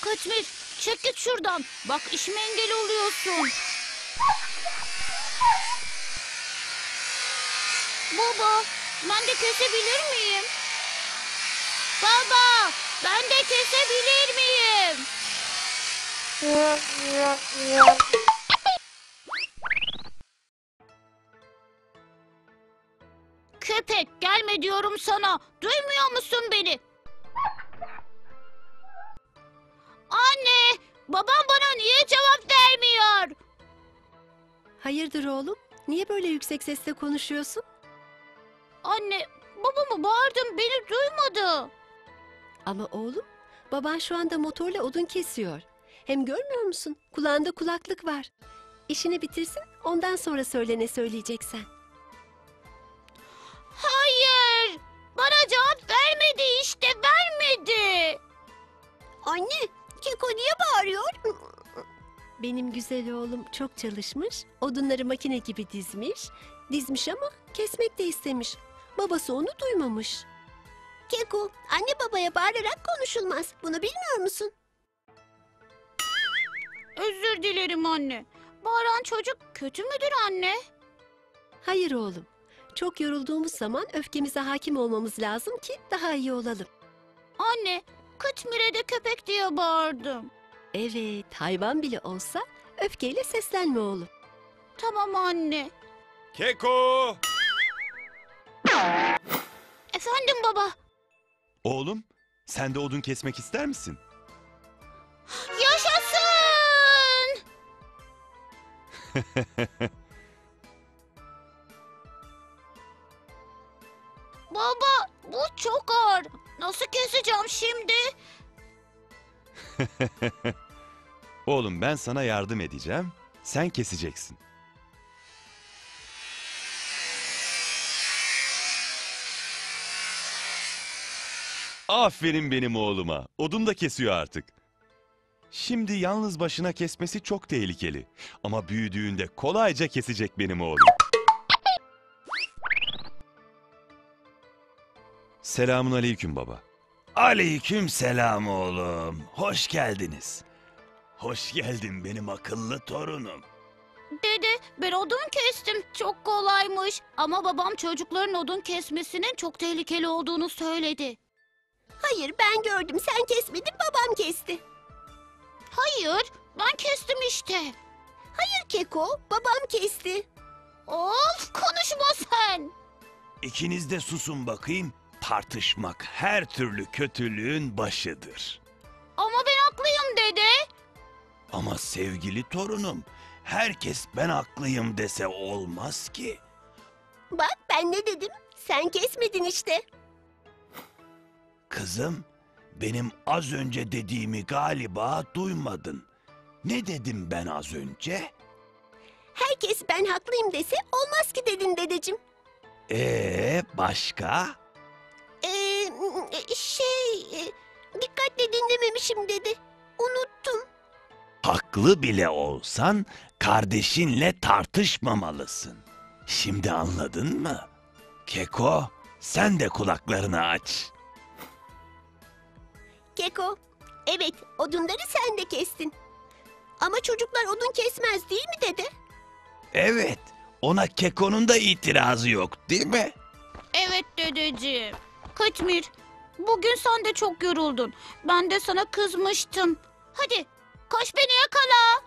Kıtmir, çık git şuradan. Bak işime engel oluyorsun. Baba, ben de kesebilir miyim? Baba, ben de kesebilir miyim? Köpek, gelme diyorum sana. Duymuyor musun beni? Anne, babam bana niye cevap vermiyor? Hayırdır oğlum? Niye böyle yüksek sesle konuşuyorsun? Anne, babama bağırdım, beni duymadı. Ama oğlum, baban şu anda motorla odun kesiyor. Hem görmüyor musun? Kulağında kulaklık var. İşini bitirsin, ondan sonra söyle ne söyleyeceksen. Hayır, bana cevap vermedi işte, vermedi. Anne, Keko niye bağırıyor? Benim güzel oğlum çok çalışmış, odunları makine gibi dizmiş. Dizmiş ama kesmek de istemiş. Babası onu duymamış. Keko, anne babaya bağırarak konuşulmaz. Bunu bilmiyor musun? Özür dilerim anne. Bağıran çocuk kötü müdür anne? Hayır oğlum. Çok yorulduğumuz zaman öfkemize hakim olmamız lazım ki daha iyi olalım. Anne, Kıtmir'e de köpek diye bağırdım. Evet, hayvan bile olsa öfkeyle seslenme oğlum. Tamam anne. Keko! Efendim baba. Oğlum, sen de odun kesmek ister misin? Yaşasın! Baba, bu çok ağır. Nasıl keseceğim şimdi? Oğlum ben sana yardım edeceğim. Sen keseceksin. Aferin benim oğluma. Odun da kesiyor artık. Şimdi yalnız başına kesmesi çok tehlikeli. Ama büyüdüğünde kolayca kesecek benim oğlum. Selamun aleyküm baba. Aleyküm selam oğlum. Hoş geldiniz. Hoş geldin benim akıllı torunum. Dede, ben odun kestim. Çok kolaymış. Ama babam çocukların odun kesmesinin çok tehlikeli olduğunu söyledi. Hayır, ben gördüm. Sen kesmedin, babam kesti. Hayır, ben kestim işte. Hayır Keko, babam kesti. Of, konuşma sen. İkiniz de susun bakayım. Tartışmak her türlü kötülüğün başıdır. Ama ben haklıyım dede. Ama sevgili torunum, herkes ben haklıyım dese olmaz ki. Bak ben ne dedim? Sen kesmedin işte. Kızım, benim az önce dediğimi galiba duymadın. Ne dedim ben az önce? Herkes ben haklıyım dese olmaz ki dedin dedeciğim. Başka? Dikkatle dinlememişim dedi. Unuttum. Haklı bile olsan kardeşinle tartışmamalısın. Şimdi anladın mı? Keko, sen de kulaklarını aç. Keko, evet odunları sen de kestin. Ama çocuklar odun kesmez değil mi dede? Evet, ona Keko'nun da itirazı yok değil mi? Evet dedeciğim. Kıtmir, bugün sen de çok yoruldun. Ben de sana kızmıştım. Hadi, koş beni yakala.